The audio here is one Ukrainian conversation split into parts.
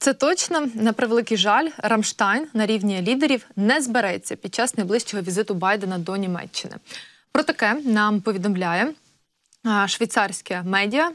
Це точно. На превеликий жаль, Рамштайн на рівні лідерів не збереться під час найближчого візиту Байдена до Німеччини. Про таке нам повідомляє швейцарське медіа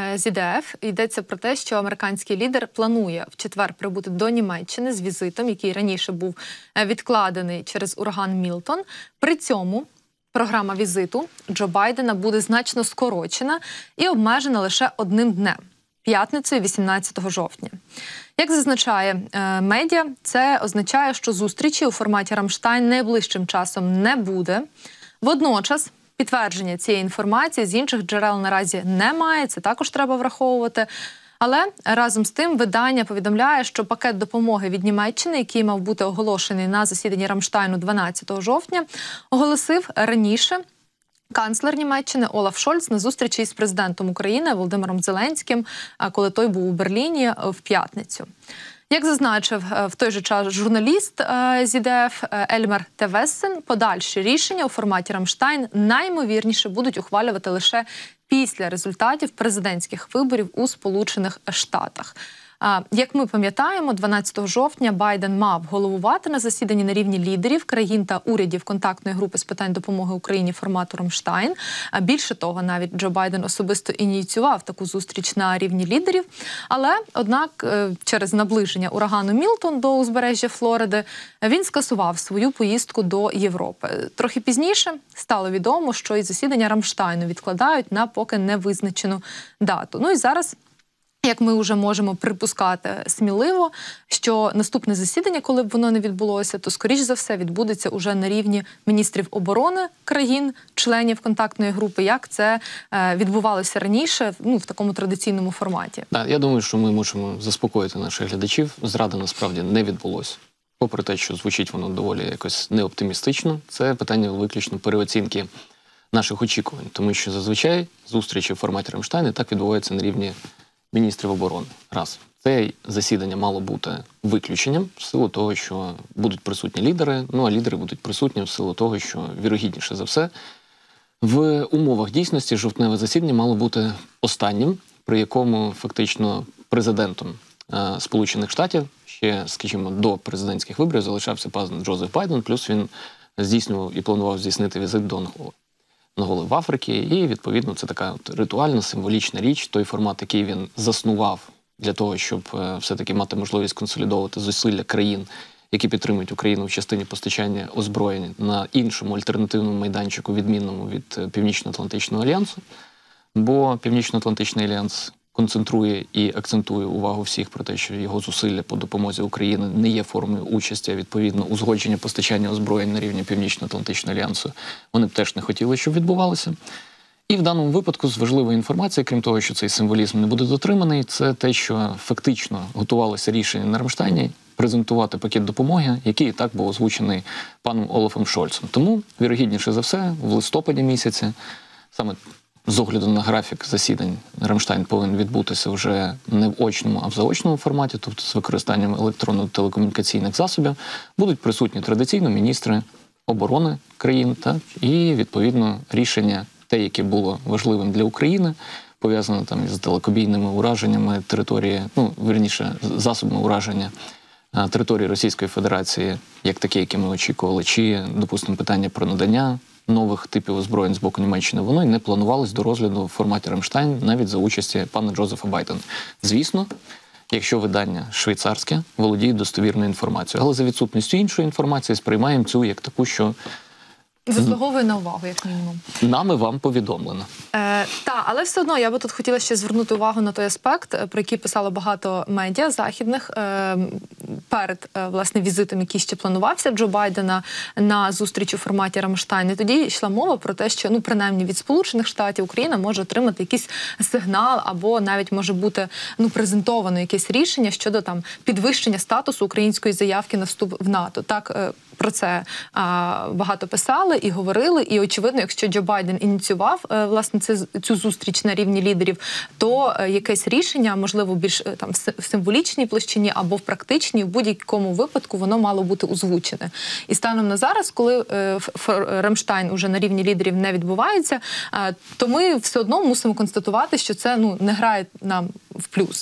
ZDF. Йдеться про те, що американський лідер планує в четвер прибути до Німеччини з візитом, який раніше був відкладений через ураган Мілтон. При цьому програма візиту Джо Байдена буде значно скорочена і обмежена лише одним днем – п'ятницею 18 жовтня. Як зазначає медіа, це означає, що зустрічі у форматі Рамштайн найближчим часом не буде. Водночас, підтвердження цієї інформації з інших джерел наразі немає, це також треба враховувати. Але разом з тим видання повідомляє, що пакет допомоги від Німеччини, який мав бути оголошений на засіданні Рамштайну 12 жовтня, оголосив раніше канцлер Німеччини Олаф Шольц на зустрічі із президентом України Володимиром Зеленським, коли той був у Берліні в п'ятницю. Як зазначив в той же час журналіст ZDF Ельмер Тевессен, подальші рішення у форматі Рамштайн наймовірніше будуть ухвалювати лише після результатів президентських виборів у Сполучених Штатах. Як ми пам'ятаємо, 12 жовтня Байден мав головувати на засіданні на рівні лідерів країн та урядів контактної групи з питань допомоги Україні формату Рамштайн. Більше того, навіть Джо Байден особисто ініціював таку зустріч на рівні лідерів. Але, однак, через наближення урагану Мілтон до узбережжя Флориди, він скасував свою поїздку до Європи. Трохи пізніше стало відомо, що і засідання Рамштайну відкладають на поки невизначену дату. Ну і зараз, як ми вже можемо припускати сміливо, що наступне засідання, коли б воно не відбулося, то, скоріш за все, відбудеться уже на рівні міністрів оборони країн, членів контактної групи, як це відбувалося раніше, в такому традиційному форматі. Я думаю, що ми можемо заспокоїти наших глядачів. Зрада насправді не відбулося. Попри те, що звучить воно доволі якось неоптимістично, це питання виключно переоцінки наших очікувань. Тому що зазвичай зустрічі в форматі Рамштайну так відбуваються на рівні міністрів оборони. Раз. Це засідання мало бути виключенням в силу того, що будуть присутні лідери, а лідери будуть присутні в силу того, що, вірогідніше за все, в умовах дійсності жовтневе засідання мало бути останнім, при якому фактично президентом Сполучених Штатів ще, скажімо, до президентських виборів залишався пан Джозеф Байден, плюс він здійснював і планував здійснити візит до Анголи в Африці, і, відповідно, це така ритуальна, символічна річ, той формат, який він заснував для того, щоб все-таки мати можливість консолідовувати зусилля країн, які підтримують Україну в частині постачання озброєнь на іншому альтернативному майданчику, відмінному від Північно-Атлантичного альянсу. Бо Північно-Атлантичний альянс концентрує і акцентує увагу всіх про те, що його зусилля по допомозі Україні не є формою участі, а відповідно узгодження постачання озброєнь на рівні Північно-Атлантичного альянсу. Вони б теж не хотіли, щоб відбувалося. І в даному випадку з важливої інформації, крім того, що цей символізм не буде дотриманий, це те, що фактично готувалося рішення на Рамштайні презентувати пакет допомоги, який і так був озвучений паном Олафом Шольцем. Тому, вірогідніше за все, в листопаді місяці, саме з огляду на графік засідань, Рамштайн повинен відбутися вже не в очному, а в заочному форматі, тобто з використанням електронно-телекомунікаційних засобів, будуть присутні традиційно міністри оборони країн, і, відповідно, рішення, те, яке було важливим для України, пов'язане там із далекобійними ураженнями території, вірніше, засобами ураження території Російської Федерації, як таке, яке ми очікували, чи, допустимо, питання про надання нових типів озброєнь з боку Німеччини, воно й не планувалось до розгляду в форматі Рамштайн навіть за участі пана Джозефа Байдена. Звісно, якщо видання швейцарське володіє достовірною інформацією. Але за відсутністю іншої інформації сприймаємо цю як таку, що заслуговує на увагу, як мінімум. Нами вам повідомлено. Але все одно я би тут хотіла ще звернути увагу на той аспект, про який писало багато медіа західних перед, власне, візитом, який ще планувався Джо Байдена на зустріч у форматі Рамштайн. І тоді йшла мова про те, що, принаймні, від Сполучених Штатів Україна може отримати якийсь сигнал або навіть може бути, презентовано якесь рішення щодо підвищення статусу української заявки на вступ в НАТО. Так, про це багато писали і говорили. І, очевидно, якщо Джо Байден ініціював, власне, цю зустріч на рівні лідерів, то якесь рішення, можливо, більш в символічній площині або в практичній, в будь-якому випадку воно мало бути озвучене. І станом на зараз, коли Рамштайн уже на рівні лідерів не відбувається, то ми все одно мусимо констатувати, що це не грає нам в плюс.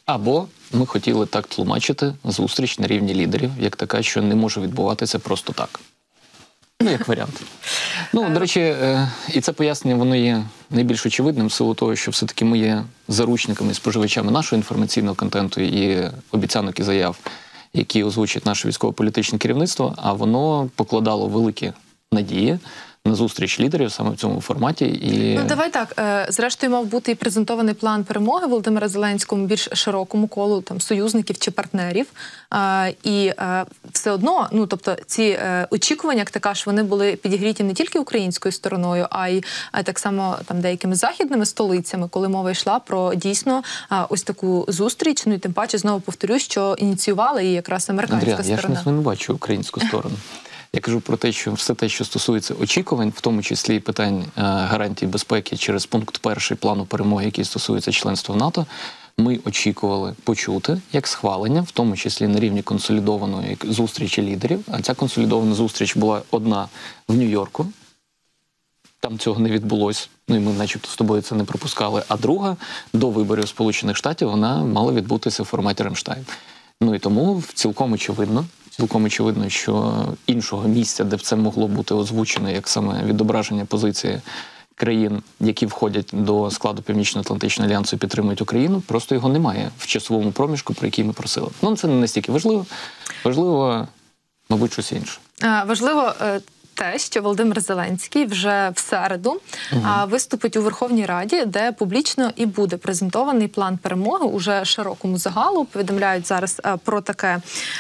Або ми хотіли так тлумачити зустріч на рівні лідерів, як така, що не може відбуватися просто так. Ну, як варіант. Ну, до речі, і це пояснення, воно є найбільш очевидним в силу того, що все-таки ми є заручниками і споживачами нашого інформаційного контенту і обіцянок і заяв, які озвучить наше військово-політичне керівництво, а воно покладало великі надії на зустріч лідерів саме в цьому форматі. І... Ну, давай так. Зрештою, мав бути і презентований план перемоги Володимира Зеленському більш широкому колу там союзників чи партнерів. І все одно, ну, тобто, ці очікування, як ти кажеш, вони були підігріті не тільки українською стороною, а й так само там деякими західними столицями, коли мова йшла про дійсно ось таку зустріч. Ну і тим паче, знову повторюсь, що ініціювала її якраз американська сторона. сторона. Я ж не бачу українську сторону. Я кажу про те, що все те, що стосується очікувань, в тому числі і питань гарантій безпеки через пункт 1 плану перемоги, який стосується членства в НАТО, ми очікували почути як схвалення, в тому числі на рівні консолідованої зустрічі лідерів. А ця консолідована зустріч була одна в Нью-Йорку. Там цього не відбулось, ну і ми начебто з тобою це не пропускали. А друга, до виборів Сполучених Штатів, вона мала відбутися в форматі Рамштайн. Ну і тому цілком очевидно, що іншого місця, де б це могло бути озвучено, як саме відображення позиції країн, які входять до складу Північно-Атлантичного альянсу і підтримують Україну, просто його немає в часовому проміжку, про який ми просили. Ну, це не настільки важливо. Важливо, мабуть, щось інше. Важливо те, що Володимир Зеленський вже в середу виступить у Верховній Раді, де публічно і буде презентований план перемоги уже широкому загалу. Повідомляють зараз про таке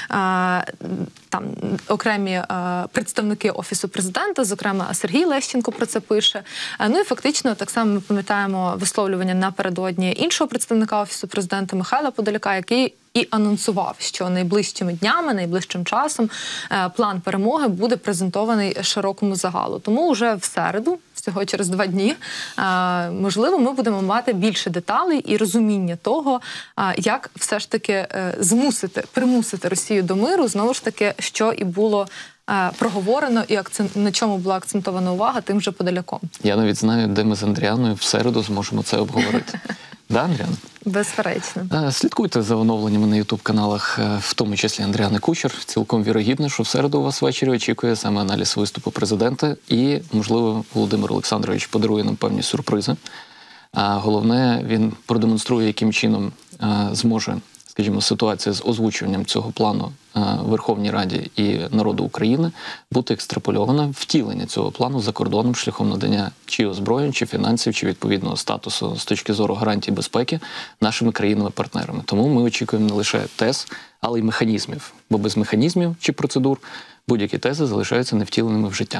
там окремі представники Офісу Президента, зокрема Сергій Лещенко про це пише. Ну і фактично так само ми пам'ятаємо висловлювання напередодні іншого представника Офісу Президента Михайла Подоляка, який і анонсував, що найближчими днями, найближчим часом план перемоги буде презентований широкому загалу. Тому вже в середу, всього через 2 дні, можливо, ми будемо мати більше деталей і розуміння того, як все ж таки примусити Росію до миру, знову ж таки, що і було проговорено і на чому була акцентована увага тим же Подоляком. Я навіть знаю, де ми з Андріаною в середу зможемо це обговорити. Да, Андріана? Безперечно. Слідкуйте за оновленнями на ютуб-каналах, в тому числі Андріани Кучер. Цілком вірогідно, що в середу у вас ввечері очікує саме аналіз виступу президента і, можливо, Володимир Олександрович подарує нам певні сюрпризи. А головне, він продемонструє, яким чином зможе, скажімо, ситуація з озвучуванням цього плану Верховній Раді і народу України бути екстраполювана, втілення цього плану за кордоном шляхом надання чи озброєнь, чи фінансів, чи відповідного статусу з точки зору гарантій безпеки нашими країнами-партнерами. Тому ми очікуємо не лише тез, але й механізмів. Бо без механізмів чи процедур будь-які тези залишаються невтіленими в життя.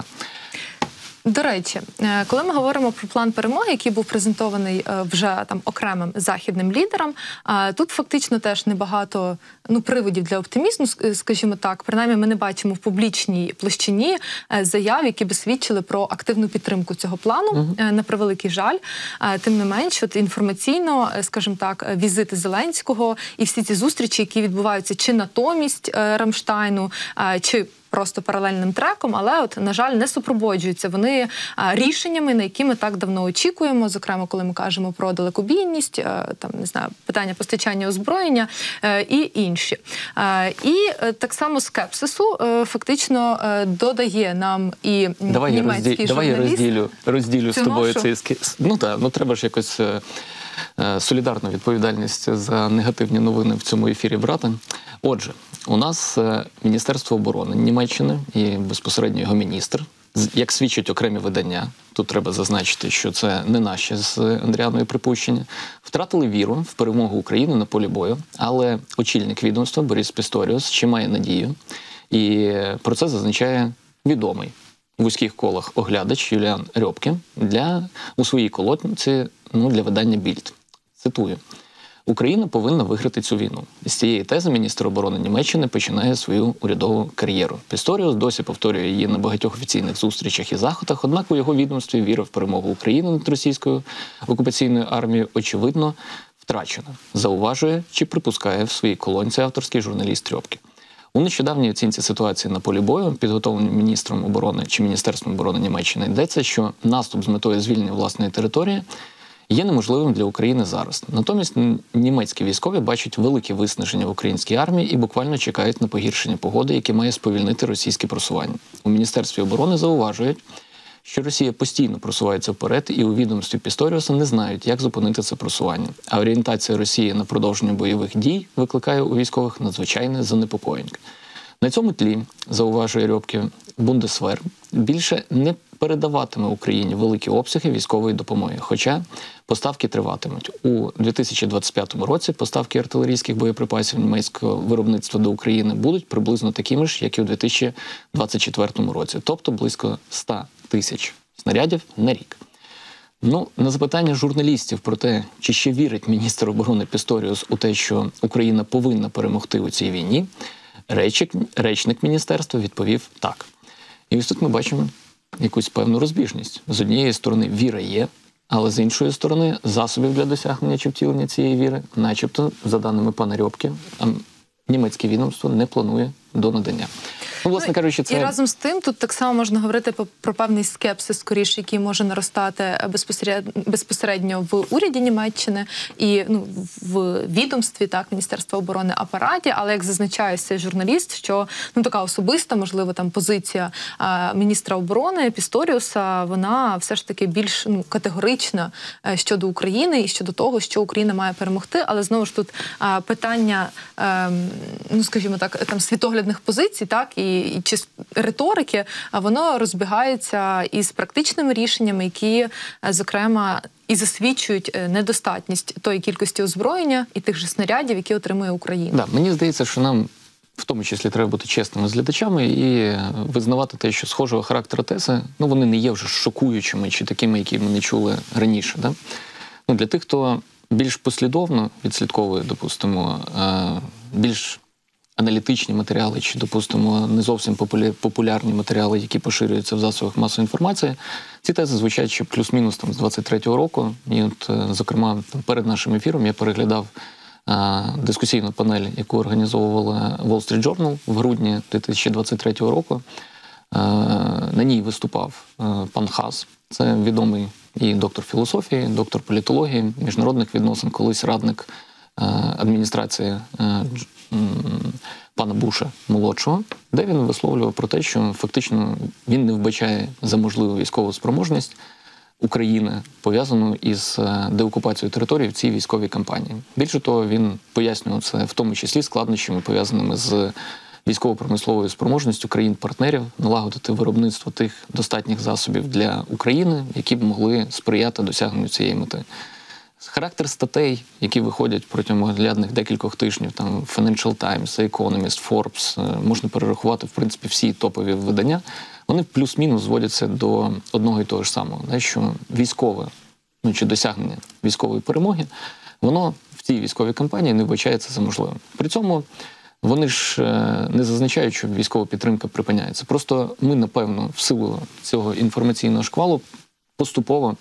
До речі, коли ми говоримо про план перемоги, який був презентований вже там окремим західним лідерам, тут фактично теж небагато приводів для оптимізму, скажімо так. Принаймні, ми не бачимо в публічній площині заяв, які би свідчили про активну підтримку цього плану, на превеликий жаль. Тим не менш, от інформаційно, скажімо так, візити Зеленського і всі ці зустрічі, які відбуваються чи натомість Рамштайну, чи просто паралельним треком, але, от, на жаль, не супроводжуються вони рішеннями, на які ми так давно очікуємо, зокрема, коли ми кажемо про далекобійність, там, не знаю, питання постачання озброєння і інші. І так само скепсису фактично додає нам і німецький журналіст. Давай я розділю з тобою цей скепсис. Ну треба ж якось солідарну відповідальність за негативні новини в цьому ефірі брати. Отже, у нас Міністерство оборони Німеччини і безпосередньо його міністр, як свідчать окремі видання, тут треба зазначити, що це не наші з Андріаною припущення, втратили віру в перемогу України на полі бою, але очільник відомства Борис Пісторіус ще має надію, і про це зазначає відомий в вузьких колах оглядач Юліан Рьопке у своїй колонці для видання «Більд». Цитую. Україна повинна виграти цю війну. З цієї тези міністр оборони Німеччини починає свою урядову кар'єру. Пісторіус досі повторює її на багатьох офіційних зустрічах і заходах, однак у його відомстві віра в перемогу України над російською окупаційною армією очевидно втрачена. Зауважує чи припускає в своїй колонці авторський журналіст Рьопке. У нещодавній оцінці ситуації на полі бою, підготовленій Міністром оборони чи Міністерством оборони Німеччини, йдеться, що наступ з метою звільнення власної території є неможливим для України зараз. Натомість німецькі військові бачать велике виснаження в українській армії і буквально чекають на погіршення погоди, яке має сповільнити російське просування. У Міністерстві оборони зауважують, що Росія постійно просувається вперед, і у відомстві Пісторіуса не знають, як зупинити це просування. А орієнтація Росії на продовження бойових дій викликає у військових надзвичайне занепокоєння. На цьому тлі, зауважує Рьопке, Бундесвер більше не передаватиме Україні великі обсяги військової допомоги, хоча поставки триватимуть. У 2025 році поставки артилерійських боєприпасів німецького виробництва до України будуть приблизно такими ж, як і у 2024 році, тобто близько 100 тисяч снарядів на рік. На запитання журналістів про те, чи ще вірить міністр оборони Пісторіус у те, що Україна повинна перемогти у цій війні, речник міністерства відповів так. І ось тут ми бачимо якусь певну розбіжність. З однієї сторони віра є, але з іншої сторони засобів для досягнення чи втілення цієї віри, начебто, за даними пана Рьопке, німецьке відомство не планує до надання. Власне кажучи, це... І разом з тим, тут так само можна говорити про певний скепсис, скоріше, який може наростати безпосередньо в уряді Німеччини і в відомстві, так, Міністерства оборони, апараті, але, як зазначає цей журналіст, що така особиста, можливо, там позиція міністра оборони Пісторіуса, вона все ж таки більш категорична щодо України і щодо того, що Україна має перемогти, але знову ж тут питання, скажімо так, там світоглядних позицій, так, і чи риторики, воно розбігається із практичними рішеннями, які, зокрема, і засвідчують недостатність тої кількості озброєння і тих же снарядів, які отримує Україна. Да, мені здається, що нам в тому числі треба бути чесними з глядачами і визнавати те, що схожого характеру тези, вони не є вже шокуючими чи такими, які ми не чули раніше. Да? Для тих, хто більш послідовно відслідковує, допустимо, більш аналітичні матеріали чи, допустимо, не зовсім популярні матеріали, які поширюються в засобах масової інформації, ці тези звучать ще плюс-мінус з 23-го року. І зокрема, перед нашим ефіром я переглядав дискусійну панель, яку організовувала Wall Street Journal в грудні 2023 року. На ній виступав пан Хас. Це відомий і доктор філософії, доктор політології, міжнародних відносин, колись радник адміністрації пана Буша молодшого, де він висловлював про те, що фактично він не вбачає за можливу військову спроможність України, пов'язану із деокупацією території в цій військовій кампанії. Більше того, він пояснював це в тому числі складнощами, пов'язаними з військово-промисловою спроможністю країн-партнерів налагодити виробництво тих достатніх засобів для України, які б могли сприяти досягненню цієї мети. Характер статей, які виходять протягом оглядних декількох тижнів, там Financial Times, The Economist, Forbes, можна перерахувати, в принципі, всі топові видання, вони плюс-мінус зводяться до одного і того ж самого, що військове, чи досягнення військової перемоги, воно в цій військовій кампанії не вбачається за можливим. При цьому вони ж не зазначають, що військова підтримка припиняється. Просто ми, напевно, в силу цього інформаційного шквалу поступово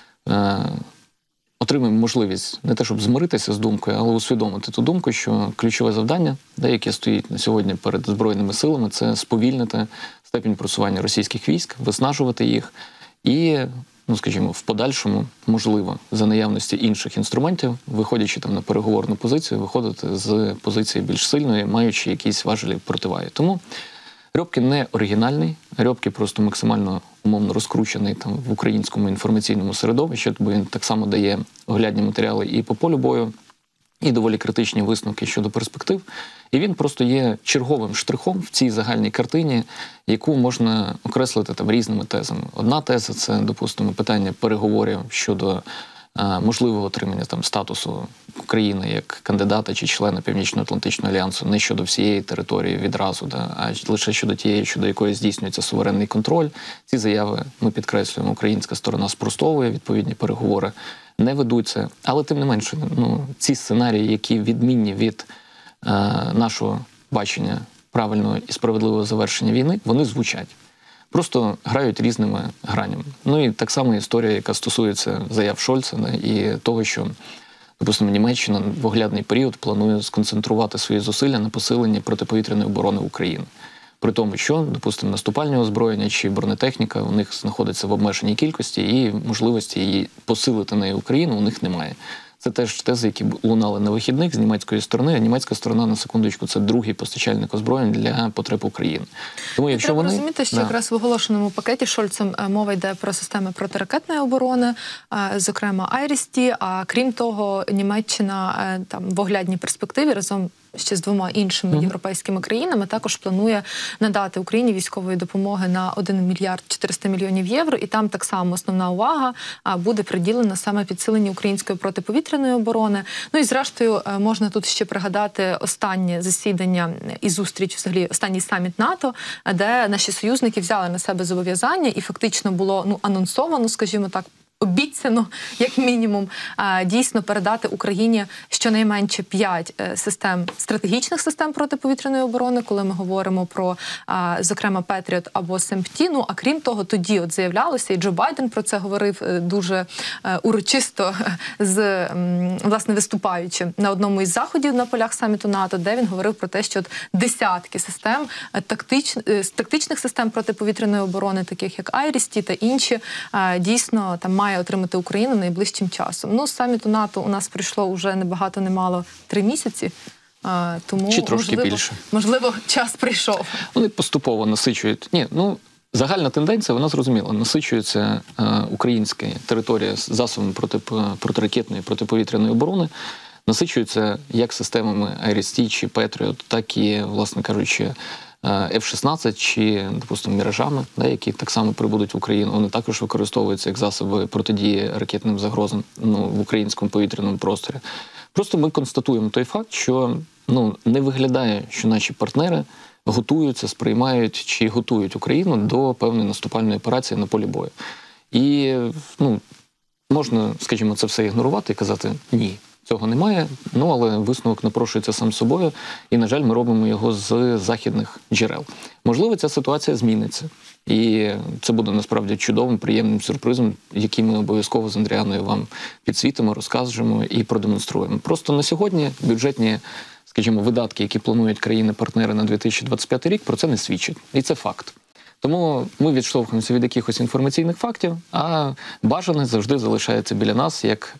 отримаємо можливість не те, щоб змиритися з думкою, але усвідомити ту думку, що ключове завдання, яке стоїть на сьогодні перед Збройними силами, це сповільнити степінь просування російських військ, виснажувати їх і, скажімо, в подальшому, можливо, за наявності інших інструментів, виходячи на переговорну позицію, виходити з позиції більш сильної, маючи якісь важелі противаги. Тому Рьопке не оригінальний, Рьопке просто максимально умовно розкручений в українському інформаційному середовищі, бо він так само дає оглядні матеріали і по полю бою, і доволі критичні висновки щодо перспектив. І він просто є черговим штрихом в цій загальній картині, яку можна окреслити різними тезами. Одна теза – це, допустимо, питання переговорів щодо можливого отримання статусу України як кандидата чи члена Північно-Атлантичного альянсу не щодо всієї території відразу, а лише щодо тієї, щодо якої здійснюється суверенний контроль. Ці заяви, ми підкреслюємо, українська сторона спростовує, відповідні переговори не ведуться. Але тим не менше, ці сценарії, які відмінні від нашого бачення правильного і справедливого завершення війни, вони звучать. Просто грають різними гранями. І так само історія, яка стосується заяв Шольца і того, що, допустимо, Німеччина в оглядний період планує сконцентрувати свої зусилля на посиленні протиповітряної оборони України. При тому, що, допустимо, наступальне озброєння чи бронетехніка у них знаходиться в обмеженій кількості, і можливості її посилити нею Україну у них немає. Це теж тези, які лунали на вихідних з німецької сторони, а німецька сторона, на секундочку, це другий постачальник озброєнь для потреб України. Тому якщо треба вони... розуміти, що якраз в оголошеному пакеті Шольцем мова йде про системи протиракетної оборони, зокрема Айріс-Т, а крім того, Німеччина там в оглядній перспективі разом ще з 2 іншими європейськими країнами також планує надати Україні військової допомоги на 1 мільярд 400 мільйонів євро, і там так само основна увага буде приділена саме підсиленню української протиповітряної оборони. Ну і зрештою можна тут ще пригадати останнє засідання і зустріч, взагалі останній саміт НАТО, де наші союзники взяли на себе зобов'язання і фактично було анонсовано, скажімо так, обіцяно, як мінімум, дійсно передати Україні щонайменше 5 систем, стратегічних систем протиповітряної оборони, коли ми говоримо про, зокрема, Петріот або СМПТ. Ну, а крім того, тоді от заявлялося, і Джо Байден про це говорив дуже урочисто, власне, виступаючи на одному із заходів на полях саміту НАТО, де він говорив про те, що десятки систем, тактичних систем протиповітряної оборони, таких як Айріс-Т та інші, дійсно там має отримати Україна найближчим часом. Ну, з саміту НАТО у нас пройшло вже не багато, не мало 3 місяці, тому, чи трошки більше. Можливо, час прийшов. Вони поступово насичують. Загальна тенденція, вона зрозуміла. Насичується українська територія з засобами протиракетної, протиповітряної оборони, насичується як системами Айріс-Т чи Петріот, так і, власне кажучи, F-16 чи, допустимо, міражами, які так само прибудуть в Україну. Вони також використовуються як засоби протидії ракетним загрозам в українському повітряному просторі. Просто ми констатуємо той факт, що не виглядає, що наші партнери готуються, сприймають чи готують Україну до певної наступальної операції на полі бою. І можна, скажімо, це все ігнорувати і казати «ні». Цього немає, але висновок напрошується сам собою, і, на жаль, ми робимо його з західних джерел. Можливо, ця ситуація зміниться, і це буде насправді чудовим, приємним сюрпризом, який ми обов'язково з Андріаною вам підсвітимо, розкажемо і продемонструємо. Просто на сьогодні бюджетні, скажімо, видатки, які планують країни-партнери на 2025 рік, про це не свідчать. І це факт. Тому ми відштовхуємося від якихось інформаційних фактів, а бажане завжди залишається біля нас, як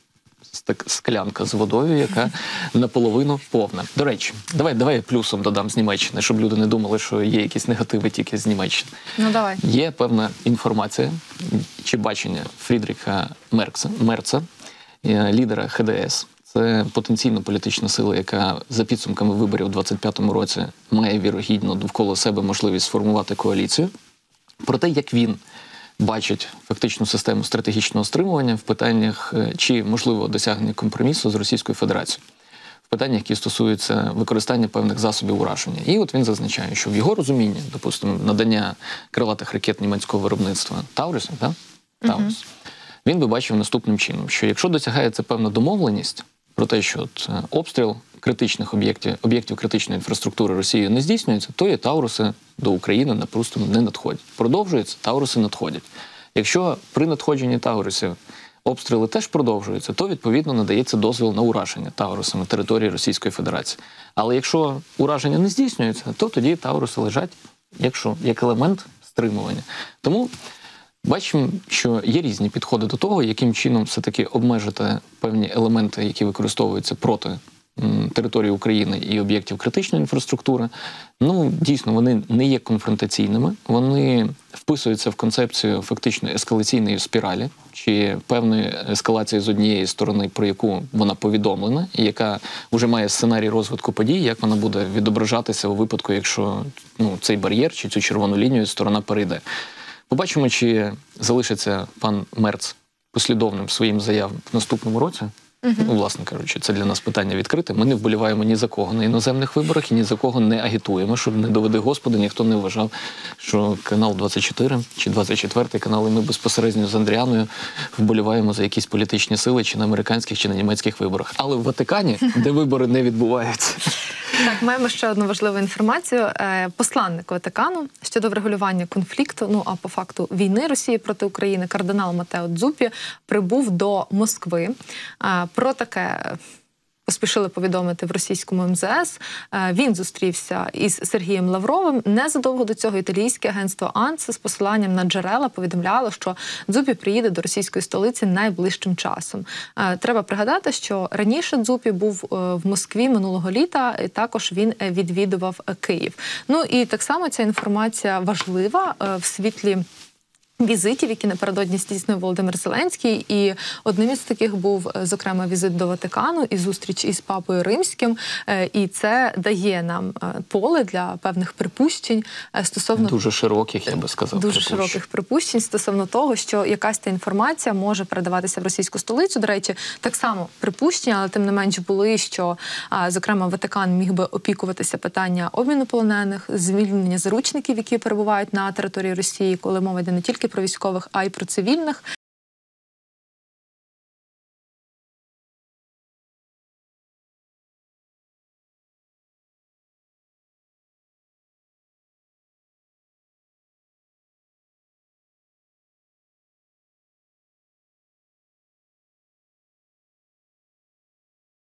склянка з водою, яка наполовину повна. До речі, давай я плюсом додам з Німеччини, щоб люди не думали, що є якісь негативи тільки з Німеччини. Давай. Є певна інформація чи бачення Фрідріха Мерца, лідера ХДС. Це потенційно політична сила, яка за підсумками виборів у 2025 році має вірогідно довкола себе можливість сформувати коаліцію. Про те, як він бачить фактичну систему стратегічного стримування в питаннях чи можливо досягнення компромісу з Російською Федерацією, в питаннях, які стосуються використання певних засобів ураження. І от він зазначає, що в його розумінні, допустимо, надання крилатих ракет німецького виробництва Таурусу, Таурус, він би бачив наступним чином, що якщо досягається певна домовленість про те, що обстріл критичних об'єктів критичної інфраструктури Росією не здійснюється, то і Тауруси до України просто не надходять. Продовжується, Тауруси надходять. Якщо при надходженні Таурусів обстріли теж продовжуються, то, відповідно, надається дозвіл на ураження Таурусами території Російської Федерації. Але якщо ураження не здійснюється, то тоді Тауруси лежать як елемент стримування. Тому бачимо, що є різні підходи до того, яким чином все-таки обмежити певні елементи, які використовуються проти території України і об'єктів критичної інфраструктури. Дійсно, вони не є конфронтаційними, вони вписуються в концепцію фактично ескалаційної спіралі, чи певної ескалації з однієї сторони, про яку вона повідомлена, і яка вже має сценарій розвитку подій, як вона буде відображатися у випадку, якщо цей бар'єр чи цю червону лінію сторона перейде. Побачимо, чи залишиться пан Мерц послідовним своїм заявам в наступному році. Власне кажучи, це для нас питання відкрите. Ми не вболіваємо ні за кого на іноземних виборах і ні за кого не агітуємо, щоб не доведи Господи, ніхто не вважав, що канал 24 чи 24 канал, і ми безпосередньо з Андріаною вболіваємо за якісь політичні сили чи на американських, чи на німецьких виборах. Але в Ватикані, де вибори не відбуваються. Так, маємо ще одну важливу інформацію. Посланник Ватикану щодо врегулювання конфлікту, а по факту війни Росії проти України, кардинал Матео Дзуппі прибув до Москви. Про таке поспішили повідомити в російському МЗС. Він зустрівся із Сергієм Лавровим. Незадовго до цього італійське агентство АНСА з посиланням на джерела повідомляло, що Дзупі приїде до російської столиці найближчим часом. Треба пригадати, що раніше Дзупі був в Москві минулого літа, і також він відвідував Київ. Ну і так само ця інформація важлива в світлі візитів, які напередодні здійснив Володимир Зеленський. І одним із таких був, зокрема, візит до Ватикану і зустріч із Папою Римським. І це дає нам поле для певних припущень стосовно... Дуже широких, я би сказав. Дуже широких припущень стосовно того, що якась та інформація може передаватися в російську столицю. До речі, так само припущення, але тим не менш були, що, зокрема, Ватикан міг би опікуватися питання обміну полонених, звільнення заручників, які перебувають на території Росії, коли мова йде не тільки про військових, а й про цивільних.